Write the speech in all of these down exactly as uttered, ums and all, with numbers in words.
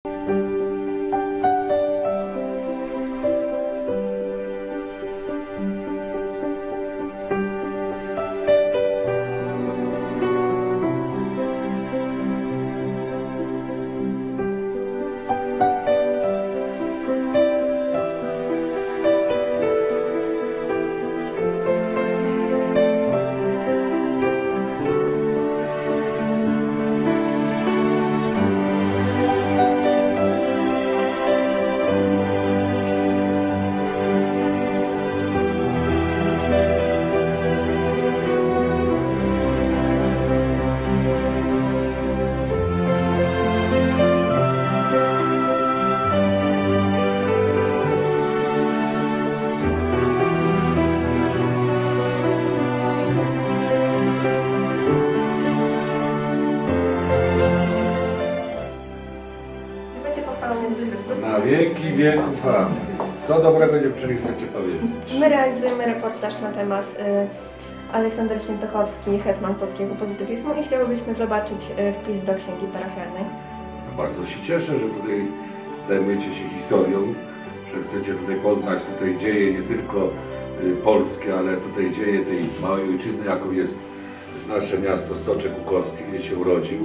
Na wieki wieków. Co dobrego dziewczyny chcecie powiedzieć? My realizujemy reportaż na temat y, Aleksander Świętochowski, hetman polskiego pozytywizmu i chciałybyśmy zobaczyć y, wpis do księgi parafialnej. Bardzo się cieszę, że tutaj zajmujecie się historią, że chcecie tutaj poznać tutaj dzieje nie tylko y, polskie, ale tutaj dzieje tej małej ojczyzny, jaką jest nasze miasto Stoczek Łukowski, gdzie się urodził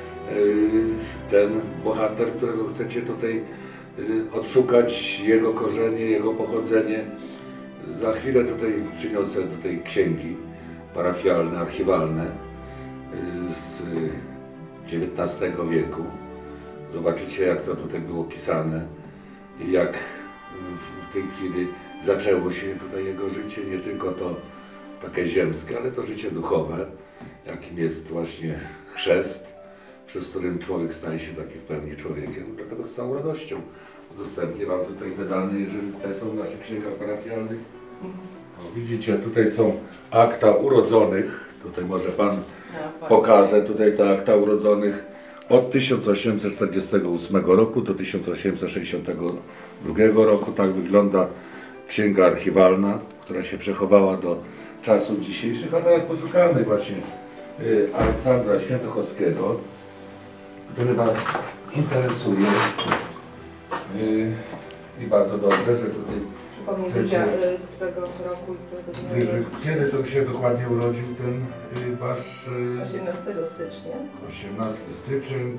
ten bohater, którego chcecie tutaj odszukać, jego korzenie, jego pochodzenie. Za chwilę tutaj przyniosę tutaj księgi parafialne, archiwalne z dziewiętnastego wieku. Zobaczycie, jak to tutaj było pisane i jak w tej chwili zaczęło się tutaj jego życie, nie tylko to takie ziemskie, ale to życie duchowe, jakim jest właśnie chrzest, przez którym człowiek staje się taki w pełni człowiekiem. Dlatego z całą radością udostępnię Wam tutaj te dane, jeżeli te są w naszych księgach parafialnych. O, widzicie, tutaj są akta urodzonych. Tutaj może Pan pokaże tutaj te akta urodzonych od tysiąc osiemset czterdziestego ósmego roku do tysiąc osiemset sześćdziesiątego drugiego roku. Tak wygląda księga archiwalna, która się przechowała do czasów dzisiejszych. A teraz poszukamy właśnie y, Aleksandra Świętochowskiego, który Was interesuje. Yy, I bardzo dobrze, że tutaj Przypomnij, chcecie... którego roku i którego dnia. Kiedy to się dokładnie urodził ten yy, Wasz... Yy, osiemnastego stycznia. osiemnastego stycznia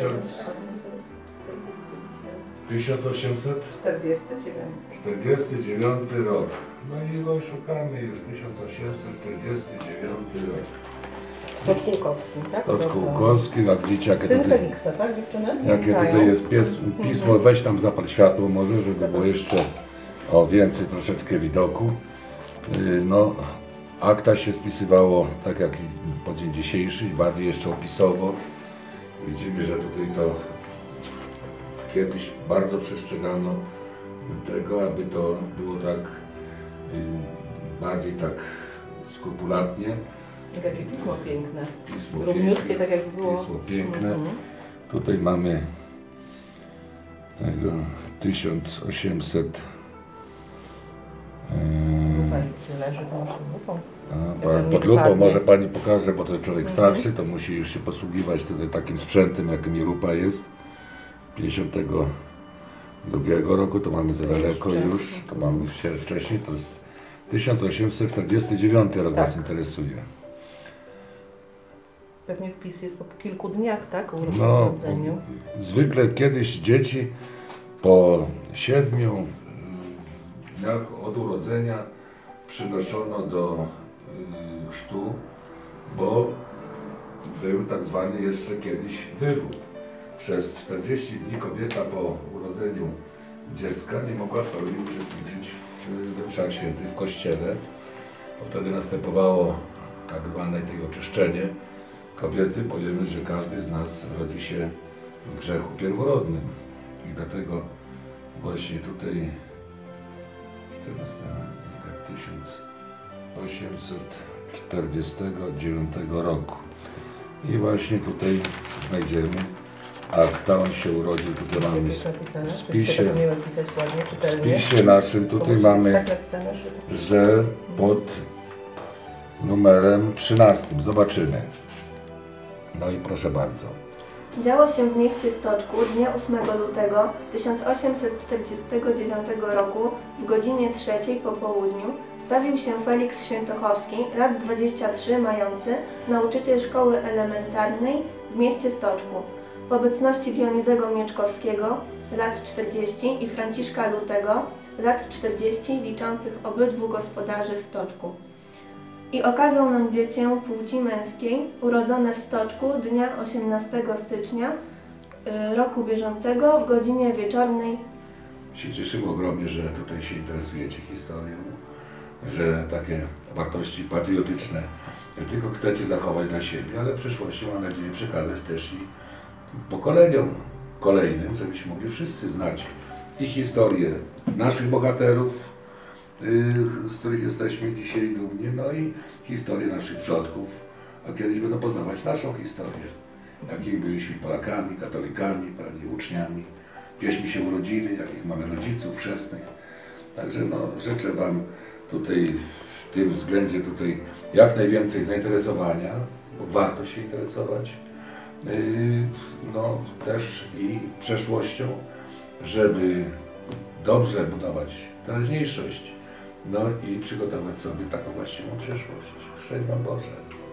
tysiąc osiemset czterdziesty dziewiąty rok. No i go szukamy już, tysiąc osiemset czterdziesty dziewiąty rok. Stoczku Łukowskim, tak? Stoczku Łukowskim, jak widzicie, jakie Syn tutaj, Feliksa, tak dziewczyny? jakie tutaj jest pies, pismo, weź tam zapal światło może, żeby było jeszcze o więcej troszeczkę widoku. No, akta się spisywało tak jak po dzień dzisiejszy, bardziej jeszcze opisowo. Widzimy, że tutaj to kiedyś bardzo przestrzegano tego, aby to było tak bardziej tak skrupulatnie. Jakie pismo piękne. Pismo Równiutkie, piękne, tak jakby było. Pismo piękne. Mhm. Tutaj mamy tego tysiąc osiemset. Yy, leży pod lupą. A, pod lupą może Pani pokaże, bo to człowiek starszy, to musi już się posługiwać tutaj takim sprzętem, jakim lupa jest. pięćdziesiątego drugiego roku, to mamy za daleko już, to mamy wcześniej, to jest tysiąc osiemset czterdziesty dziewiąty rok, tak. Was interesuje. Pewnie wpis jest po kilku dniach, tak? O no, urodzeniu. Zwykle kiedyś dzieci po siedmiu dniach od urodzenia przynoszono do y, chrztu, bo był tak zwany jeszcze kiedyś wywód. Przez czterdzieści dni kobieta po urodzeniu dziecka nie mogła w pełni uczestniczyć we mszach świętych w kościele. Wtedy następowało tak zwane tej oczyszczenie kobiety, bo wiemy, że każdy z nas rodzi się w grzechu pierworodnym. I dlatego właśnie tutaj tysiąc osiemset czterdziestego dziewiątego roku. I właśnie tutaj znajdziemy akta, on się urodził, tutaj mamy w spisie, w spisie naszym, tutaj mamy, że pod numerem trzynastym, zobaczymy. No i proszę bardzo, Działo się w mieście Stoczku dnia ósmego lutego tysiąc osiemset czterdziestego dziewiątego roku w godzinie trzeciej po południu stawił się Feliks Świętochowski, lat dwadzieścia trzy, mający, nauczyciel szkoły elementarnej w mieście Stoczku, w obecności Dionizego Mieczkowskiego, lat czterdzieści, i Franciszka Lutego, lat czterdzieści, liczących obydwu gospodarzy w Stoczku. I okazał nam dziecię płci męskiej, urodzone w Stoczku dnia osiemnastego stycznia y, roku bieżącego w godzinie wieczornej. Się cieszymy ogromnie, że tutaj się interesujecie historią, że takie wartości patriotyczne nie tylko chcecie zachować dla siebie, ale w przyszłości, mam nadzieję, przekazać też i pokoleniom kolejnym, żebyśmy mogli wszyscy znać i historię naszych bohaterów, z których jesteśmy dzisiaj dumni, no i historię naszych przodków, a kiedyś będą poznawać naszą historię, jakimi byliśmy Polakami, katolikami, pewnie uczniami, gdzieśmy się urodzili, jakich mamy rodziców chrzestnych. Także no, życzę Wam tutaj w tym względzie tutaj jak najwięcej zainteresowania, bo warto się interesować, yy, no też i przeszłością, żeby dobrze budować teraźniejszość, no i przygotować sobie taką właściwą przyszłość. Szczęść Wam Boże.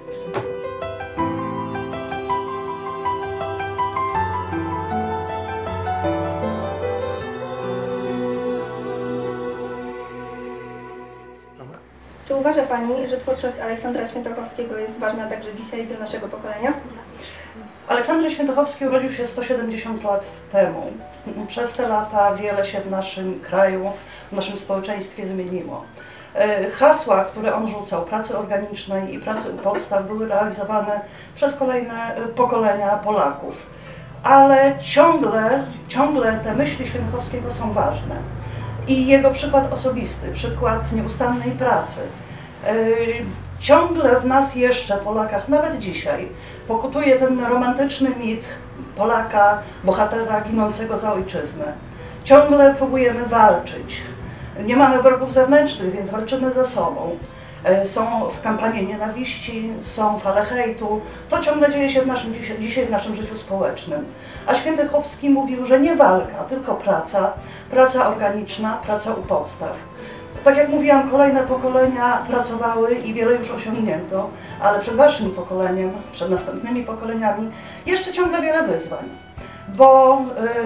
Czy uważa Pani, że twórczość Aleksandra Świętochowskiego jest ważna także dzisiaj dla naszego pokolenia? Aleksander Świętochowski urodził się sto siedemdziesiąt lat temu. Przez te lata wiele się w naszym kraju, w naszym społeczeństwie zmieniło. Hasła, które on rzucał, pracy organicznej i pracy u podstaw, były realizowane przez kolejne pokolenia Polaków. Ale ciągle, ciągle te myśli Świętochowskiego są ważne. I jego przykład osobisty, przykład nieustannej pracy. Ciągle w nas jeszcze, Polakach, nawet dzisiaj, pokutuje ten romantyczny mit Polaka, bohatera ginącego za ojczyznę. Ciągle próbujemy walczyć. Nie mamy wrogów zewnętrznych, więc walczymy ze sobą. Są w kampanii nienawiści, są fale hejtu. To ciągle dzieje się w naszym, dzisiaj w naszym życiu społecznym. A Świętochowski mówił, że nie walka, tylko praca, praca organiczna, praca u podstaw. Tak jak mówiłam, kolejne pokolenia pracowały i wiele już osiągnięto, ale przed waszym pokoleniem, przed następnymi pokoleniami jeszcze ciągle wiele wyzwań, bo,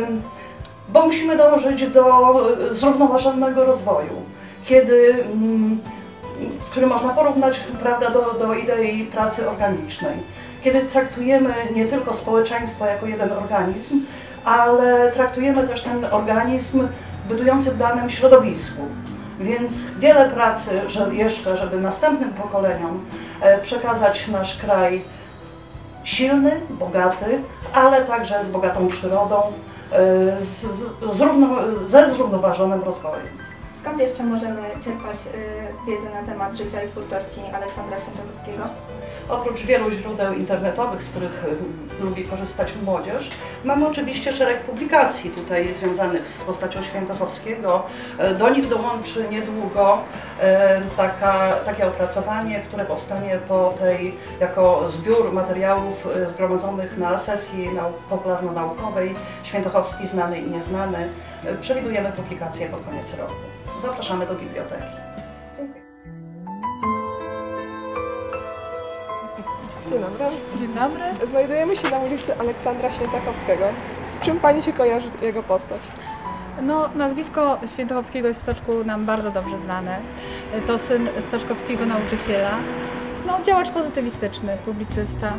bo musimy dążyć do zrównoważonego rozwoju, kiedy, który można porównać, prawda, do, do idei pracy organicznej, kiedy traktujemy nie tylko społeczeństwo jako jeden organizm, ale traktujemy też ten organizm bytujący w danym środowisku. Więc wiele pracy że jeszcze, żeby następnym pokoleniom przekazać nasz kraj silny, bogaty, ale także z bogatą przyrodą, z, z, zrówno, ze zrównoważonym rozwojem. Skąd jeszcze możemy czerpać y, wiedzę na temat życia i twórczości Aleksandra Świętochowskiego? Oprócz wielu źródeł internetowych, z których lubi korzystać młodzież, mamy oczywiście szereg publikacji tutaj związanych z postacią Świętochowskiego. Do nich dołączy niedługo taka, takie opracowanie, które powstanie po tej, jako zbiór materiałów zgromadzonych na sesji popularno-naukowej Świętochowski znany i nieznany. Przewidujemy publikację pod koniec roku. Zapraszamy do biblioteki. Dziękuję. Dzień dobry. Dzień dobry. Znajdujemy się na ulicy Aleksandra Świętochowskiego. Z czym Pani się kojarzy jego postać? No, nazwisko Świętochowskiego jest w Stoczku nam bardzo dobrze znane. To syn stoczkowskiego nauczyciela. No, działacz pozytywistyczny, publicysta.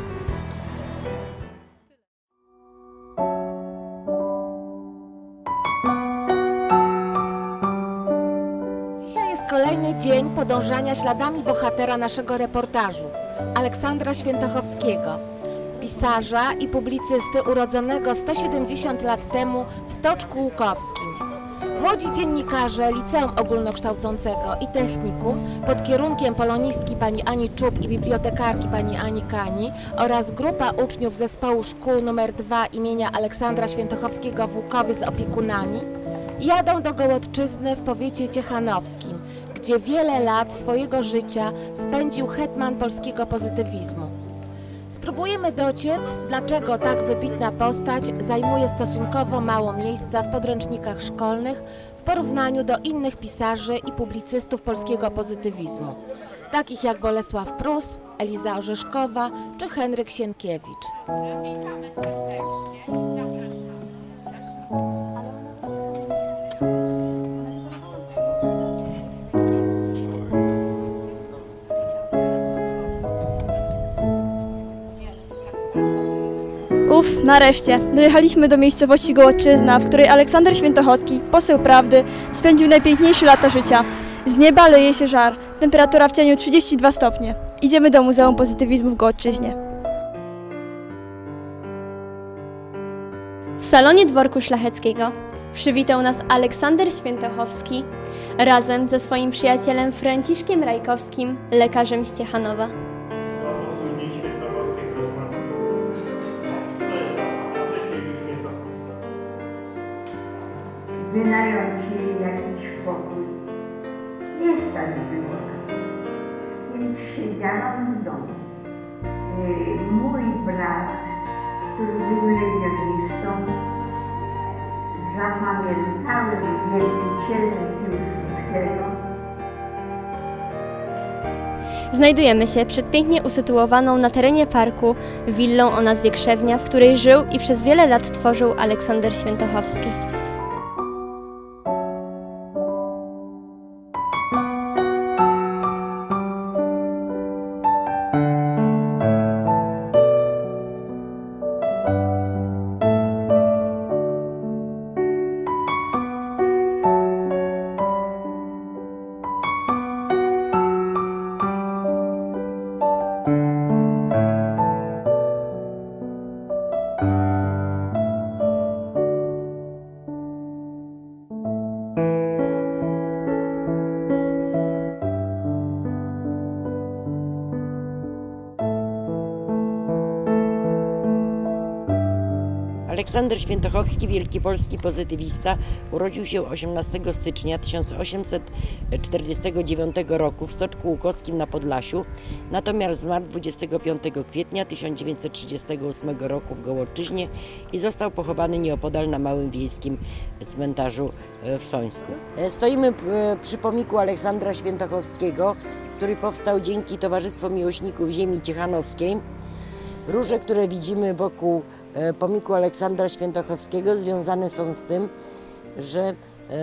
Dzisiaj jest kolejny dzień podążania śladami bohatera naszego reportażu, Aleksandra Świętochowskiego, pisarza i publicysty urodzonego sto siedemdziesiąt lat temu w Stoczku Łukowskim. Młodzi dziennikarze Liceum Ogólnokształcącego i Technikum pod kierunkiem polonistki pani Ani Czub i bibliotekarki pani Ani Kani oraz grupa uczniów zespołu szkół nr dwa imienia Aleksandra Świętochowskiego w Łukowie z opiekunami jadą do Gołodczyzny w powiecie ciechanowskim, gdzie wiele lat swojego życia spędził hetman polskiego pozytywizmu. Spróbujemy dociec, dlaczego tak wybitna postać zajmuje stosunkowo mało miejsca w podręcznikach szkolnych w porównaniu do innych pisarzy i publicystów polskiego pozytywizmu, takich jak Bolesław Prus, Eliza Orzeszkowa czy Henryk Sienkiewicz. Witamy serdecznie i zapraszamy. Uf, nareszcie. Dojechaliśmy do miejscowości Gołodczyzna, w której Aleksander Świętochowski, poseł prawdy, spędził najpiękniejsze lata życia. Z nieba leje się żar, temperatura w cieniu trzydzieści dwa stopnie. Idziemy do Muzeum Pozytywizmu w Gołodczyźnie. W salonie dworku szlacheckiego przywitał nas Aleksander Świętochowski razem ze swoim przyjacielem Franciszkiem Rajkowskim, lekarzem z Ciechanowa. Wynająć jej jakiś pokój. Nie stać było na to. Więc siedziałam w domu. Yy, mój brat, który był legionistą, zapamiętałym wielbicielem Piłsudskiego. Znajdujemy się przed pięknie usytuowaną na terenie parku willą o nazwie Krzewnia, w której żył i przez wiele lat tworzył Aleksander Świętochowski. Aleksander Świętochowski, wielki polski pozytywista, urodził się osiemnastego stycznia tysiąc osiemset czterdziestego dziewiątego roku w Stoczku Łukowskim na Podlasiu, natomiast zmarł dwudziestego piątego kwietnia tysiąc dziewięćset trzydziestego ósmego roku w Gołodczyźnie i został pochowany nieopodal na małym wiejskim cmentarzu w Sońsku. Stoimy przy pomniku Aleksandra Świętochowskiego, który powstał dzięki Towarzystwu Miłośników Ziemi Ciechanowskiej. Róże, które widzimy wokół pomniku Aleksandra Świętochowskiego, związane są z tym, że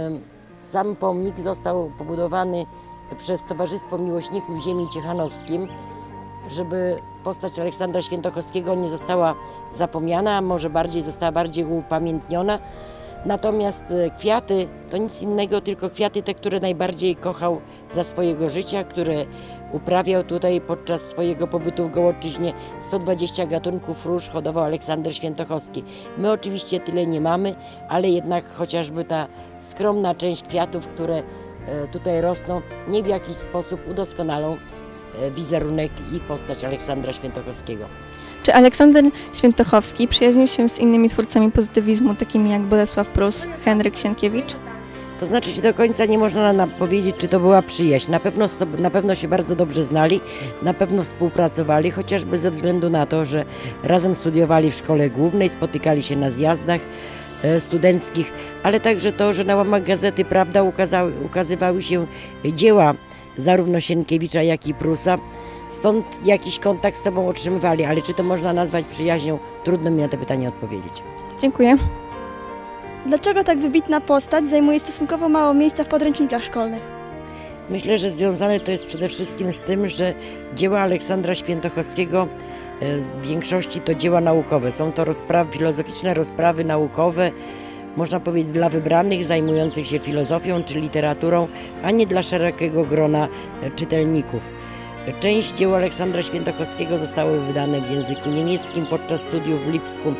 sam pomnik został pobudowany przez Towarzystwo Miłośników Ziemi Ciechanowskim, żeby postać Aleksandra Świętochowskiego nie została zapomniana, a może bardziej została bardziej upamiętniona. Natomiast kwiaty to nic innego, tylko kwiaty te, które najbardziej kochał za swojego życia, które uprawiał tutaj podczas swojego pobytu w Gołodczyźnie. sto dwadzieścia gatunków róż hodował Aleksander Świętochowski. My oczywiście tyle nie mamy, ale jednak chociażby ta skromna część kwiatów, które tutaj rosną, nie w jakiś sposób udoskonalą wizerunek i postać Aleksandra Świętochowskiego. Czy Aleksander Świętochowski przyjaźnił się z innymi twórcami pozytywizmu, takimi jak Bolesław Prus, Henryk Sienkiewicz? To znaczy się do końca nie można nam powiedzieć, czy to była przyjaźń. Na pewno, na pewno się bardzo dobrze znali, na pewno współpracowali, chociażby ze względu na to, że razem studiowali w szkole głównej, spotykali się na zjazdach studenckich, ale także to, że na łamach gazety Prawda ukazały, ukazywały się dzieła zarówno Sienkiewicza, jak i Prusa. Stąd jakiś kontakt z sobą otrzymywali, ale czy to można nazwać przyjaźnią? Trudno mi na to pytanie odpowiedzieć. Dziękuję. Dlaczego tak wybitna postać zajmuje stosunkowo mało miejsca w podręcznikach szkolnych? Myślę, że związane to jest przede wszystkim z tym, że dzieła Aleksandra Świętochowskiego w większości to dzieła naukowe. Są to rozprawy, filozoficzne rozprawy naukowe, można powiedzieć dla wybranych, zajmujących się filozofią czy literaturą, a nie dla szerokiego grona czytelników. Część dzieł Aleksandra Świętochowskiego zostały wydane w języku niemieckim podczas studiów w Lipsku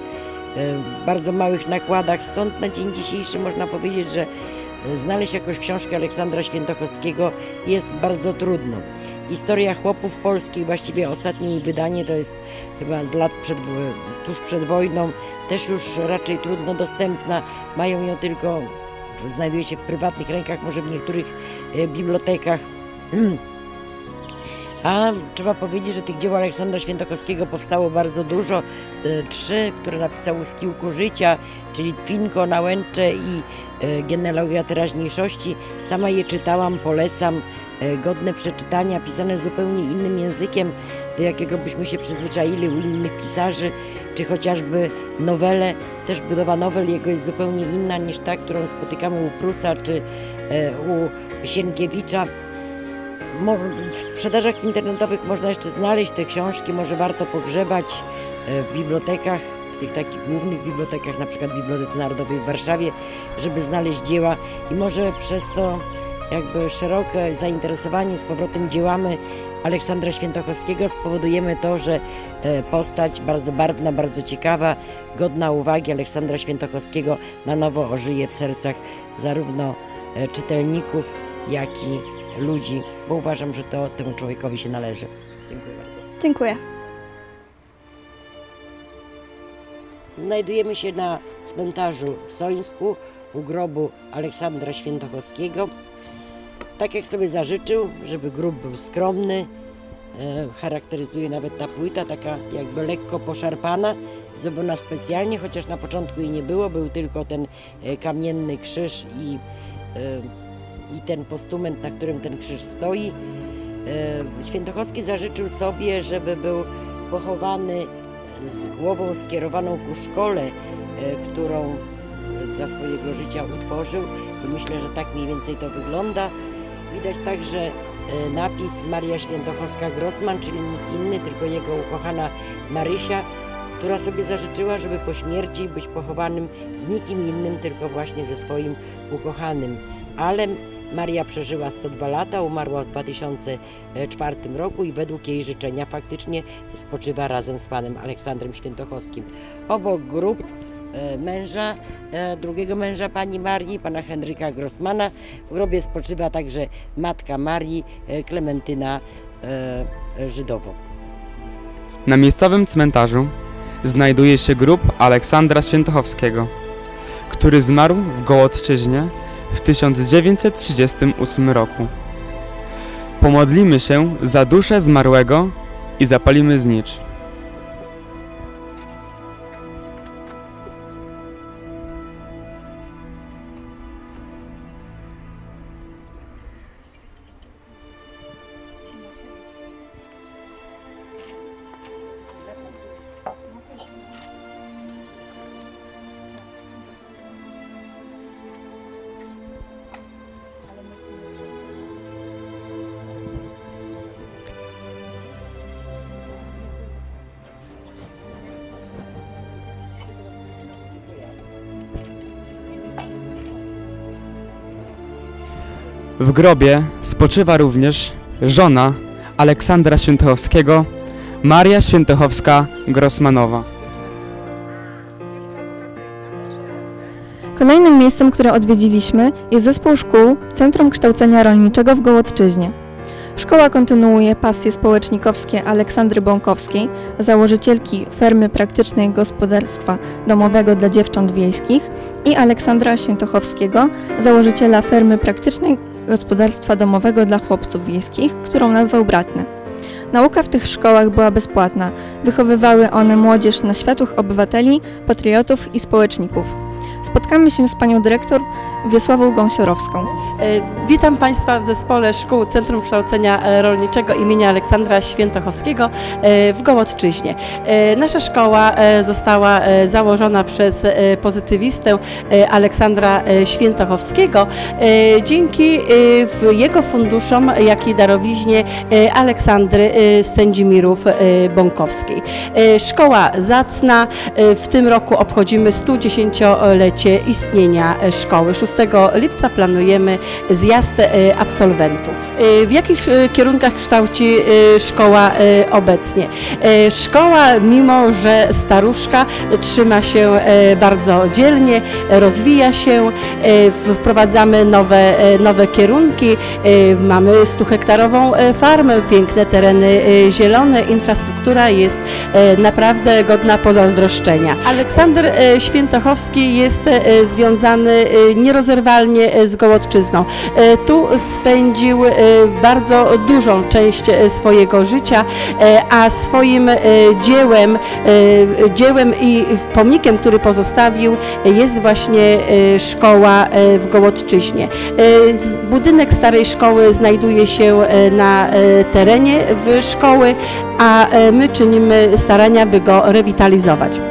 w bardzo małych nakładach, stąd na dzień dzisiejszy można powiedzieć, że znaleźć jakąś książkę Aleksandra Świętochowskiego jest bardzo trudno. Historia chłopów polskich, właściwie ostatnie jej wydanie to jest chyba z lat przed, tuż przed wojną, też już raczej trudno dostępna, mają ją tylko, znajduje się w prywatnych rękach, może w niektórych bibliotekach. A trzeba powiedzieć, że tych dzieł Aleksandra Świętochowskiego powstało bardzo dużo. Trzy, które napisał z Kiłku Życia, czyli Twinko, Nałęcze i Genealogia Teraźniejszości. Sama je czytałam, polecam. Godne przeczytania, pisane zupełnie innym językiem, do jakiego byśmy się przyzwyczaili u innych pisarzy, czy chociażby nowele. Też budowa nowel jego jest zupełnie inna niż ta, którą spotykamy u Prusa czy u Sienkiewicza. W sprzedażach internetowych można jeszcze znaleźć te książki, może warto pogrzebać w bibliotekach, w tych takich głównych bibliotekach, na przykład Bibliotece Narodowej w Warszawie, żeby znaleźć dzieła i może przez to jakby szerokie zainteresowanie z powrotem dziełami Aleksandra Świętochowskiego spowodujemy to, że postać bardzo barwna, bardzo ciekawa, godna uwagi Aleksandra Świętochowskiego na nowo ożyje w sercach zarówno czytelników, jak i ludzi, bo uważam, że to temu człowiekowi się należy. Dziękuję bardzo. Dziękuję. Znajdujemy się na cmentarzu w Sońsku u grobu Aleksandra Świętochowskiego. Tak jak sobie zażyczył, żeby grób był skromny, e, charakteryzuje nawet ta płyta, taka jakby lekko poszarpana, zrobiona specjalnie, chociaż na początku jej nie było, był tylko ten e, kamienny krzyż i, e, i ten postument, na którym ten krzyż stoi. E, Świętochowski zażyczył sobie, żeby był pochowany z głową skierowaną ku szkole, e, którą za swojego życia utworzył i myślę, że tak mniej więcej to wygląda. Widać także napis Maria Świętochowska-Grossman, czyli nikt inny, tylko jego ukochana Marysia, która sobie zażyczyła, żeby po śmierci być pochowanym z nikim innym, tylko właśnie ze swoim ukochanym. Ale Maria przeżyła sto dwa lata, umarła w dwa tysiące czwartym roku i według jej życzenia faktycznie spoczywa razem z panem Aleksandrem Świętochowskim. Obok grób męża, drugiego męża pani Marii, pana Henryka Grossmana. W grobie spoczywa także matka Marii, Klementyna Żydowo. Na miejscowym cmentarzu znajduje się grób Aleksandra Świętochowskiego, który zmarł w Gołodczyźnie w tysiąc dziewięćset trzydziestym ósmym roku. Pomodlimy się za duszę zmarłego i zapalimy znicz. W grobie spoczywa również żona Aleksandra Świętochowskiego, Maria Świętochowska-Grossmanowa. Kolejnym miejscem, które odwiedziliśmy, jest zespół szkół Centrum Kształcenia Rolniczego w Gołodczyźnie. Szkoła kontynuuje pasje społecznikowskie Aleksandry Bąkowskiej, założycielki Fermy Praktycznej Gospodarstwa Domowego dla Dziewcząt Wiejskich, i Aleksandra Świętochowskiego, założyciela Fermy Praktycznej Gospodarstwa Domowego dla Chłopców Wiejskich, którą nazwał Bratny. Nauka w tych szkołach była bezpłatna. Wychowywały one młodzież na światłych obywateli, patriotów i społeczników. Spotkamy się z panią dyrektor Wiesławą Gąsiorowską. Witam Państwa w zespole Szkół Centrum Kształcenia Rolniczego imienia Aleksandra Świętochowskiego w Gołodczyźnie. Nasza szkoła została założona przez pozytywistę Aleksandra Świętochowskiego dzięki jego funduszom, jak i darowiźnie Aleksandry Sędzimirów Bąkowskiej. Szkoła zacna. W tym roku obchodzimy studziesięciolecie istnienia szkoły. szóstego lipca planujemy zjazd absolwentów. W jakich kierunkach kształci szkoła obecnie? Szkoła, mimo że staruszka, trzyma się bardzo dzielnie, rozwija się, wprowadzamy nowe, nowe kierunki, mamy stuhektarową farmę, piękne tereny zielone, infrastruktura jest naprawdę godna pozazdroszczenia. Aleksander Świętochowski jest związany nierozerwalnie nierozerwalnie z Gołodczyzną. Tu spędził bardzo dużą część swojego życia, a swoim dziełem, dziełem i pomnikiem, który pozostawił, jest właśnie szkoła w Gołodczyźnie. Budynek starej szkoły znajduje się na terenie szkoły, a my czynimy starania, by go rewitalizować.